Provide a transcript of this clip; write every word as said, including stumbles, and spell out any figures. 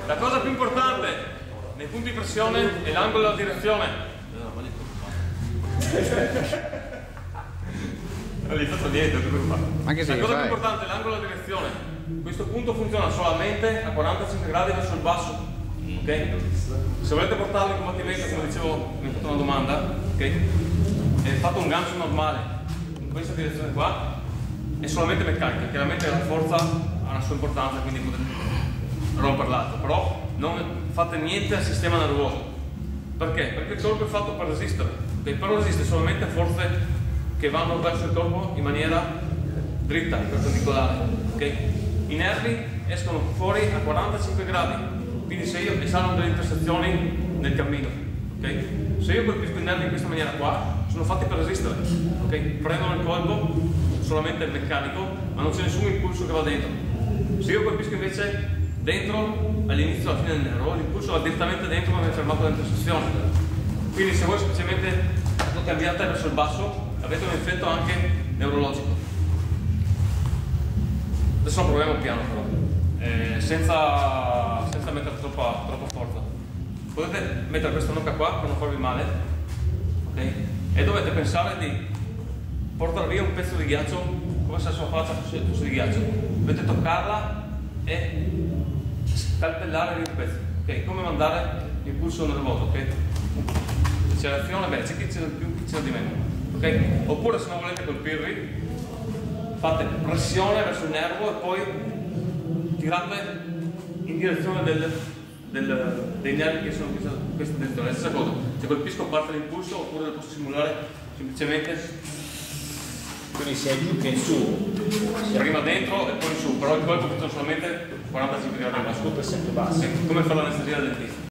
La cosa più importante nei punti di pressione è l'angolo della direzione. Non gli faccio niente, anche se la cosa fai. più importante è l'angolo della direzione. Questo punto funziona solamente a quarantacinque gradi verso il basso. Okay? Se volete portarlo in combattimento, come dicevo, mi ha fatto una domanda, okay? E fate un gancio normale in questa direzione qua, è solamente meccanica. Chiaramente la forza ha una sua importanza, quindi potete romperla, però non fate niente al sistema nervoso. Perché? Perché il corpo è fatto per resistere, okay? Però resiste solamente a forze che vanno verso il corpo in maniera dritta, perpendicolare. Okay? I nervi escono fuori a quarantacinque gradi. Quindi se io mi salgono delle intersezioni nel cammino, okay? Se io colpisco i nervi in questa maniera qua, sono fatti per resistere, okay? Prendono il colpo solamente meccanico, ma non c'è nessun impulso che va dentro. Se io colpisco invece dentro, all'inizio e alla fine del nervo, l'impulso va direttamente dentro e mi ha fermato l'intersezione. Quindi se voi semplicemente lo cambiate verso il basso, avete un effetto anche neurologico. Adesso lo proviamo piano però, eh, senza, senza mettere troppa, troppa forza. Potete mettere questa nuca qua per non farvi male, okay? E dovete pensare di portare via un pezzo di ghiaccio come se la sua faccia fosse, fosse di ghiaccio. Dovete toccarla e scalpellare via un pezzo, okay? Come mandare l'impulso nervoso, ok? C'è l'azione, beh, c'è chi ce n'è più, chi ce n'è di meno, ok? Oppure se non volete colpirvi, fate pressione verso il nervo e poi tirate in direzione del, del, dei nervi che sono in questa, questa direzione. La stessa cosa, se colpisco parte dell'impulso oppure lo posso simulare semplicemente. Quindi sia giù che in su. Prima dentro e poi in su, però il colpo funziona solamente quarantacinque gradi in basso. Scopo è sempre basso. Come fa l'anestesia del dentista.